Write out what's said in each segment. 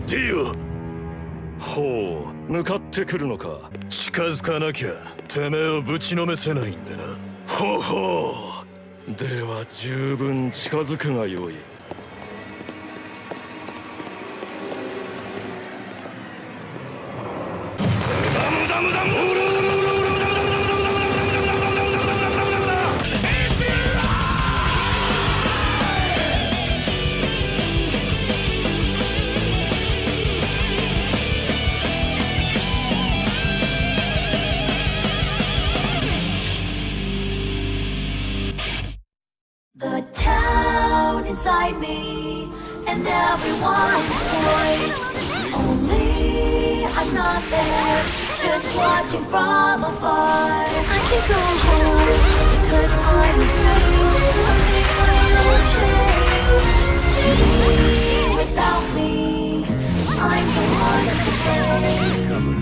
ディオ。 ほう、向かってくるのか。 近づかなきゃてめえをぶちのめせないんでな。 ほうほう。では十分近づくがよい。無駄無駄無駄。 The town inside me, and everyone's voice. Only I'm not there, just watching from afar. I can't go home because I'm afraid will change. Without me, I'm the one to blame.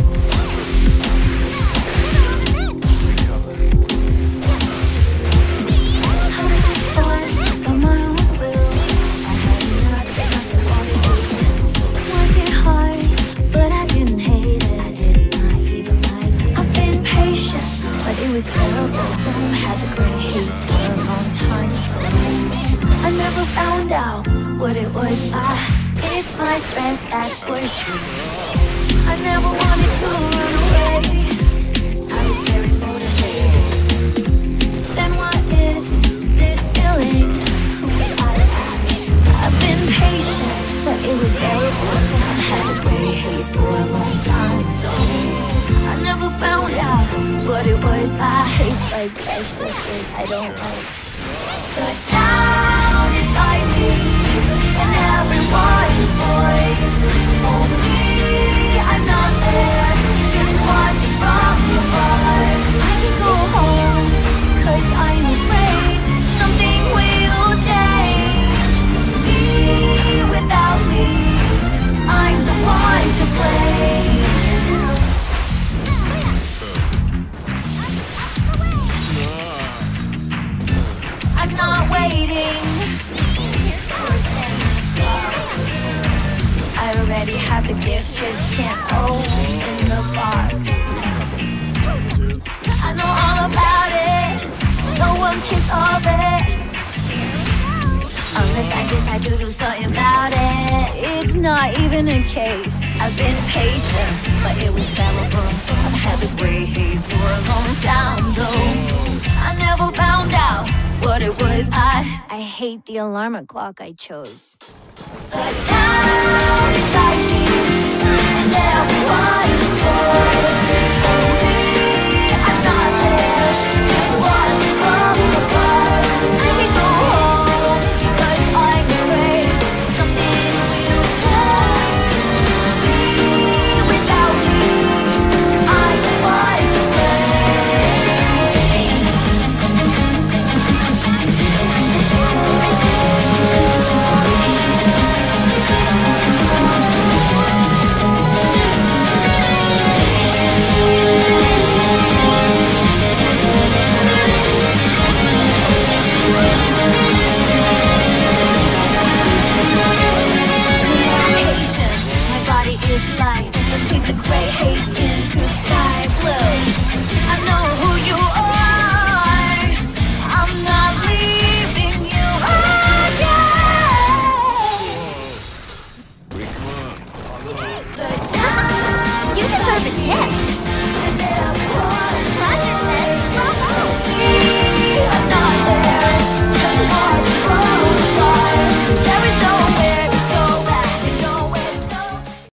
I never found out what it was. It's my stress, that's for sure. I never wanted to run away. I was very motivated. Then what is this feeling? Who did I ask? I've been patient, but it was terrible. I had a gray haze for a long time. I never found out what it was. I taste like vegetables I don't like. The town inside me, and everyone's voice. Only I'm not there, just watching from afar. I can go home, cause I'm afraid something will change. Me without me, I'm the one to blame. I'm not waiting. I already have the gift, just can't open the box. I know all about it, no one can solve it unless I decide to do something about it. It's not even a case. I've been patient, but it was terrible. I've had the gray haze for a long time though. I never found out what it was. I hate the alarm clock I chose. The town inside me, and everyone's voice. Only I'm not there, just watching from afar. I can go home, cause I'm afraid something will change. Me without me, I'm the one to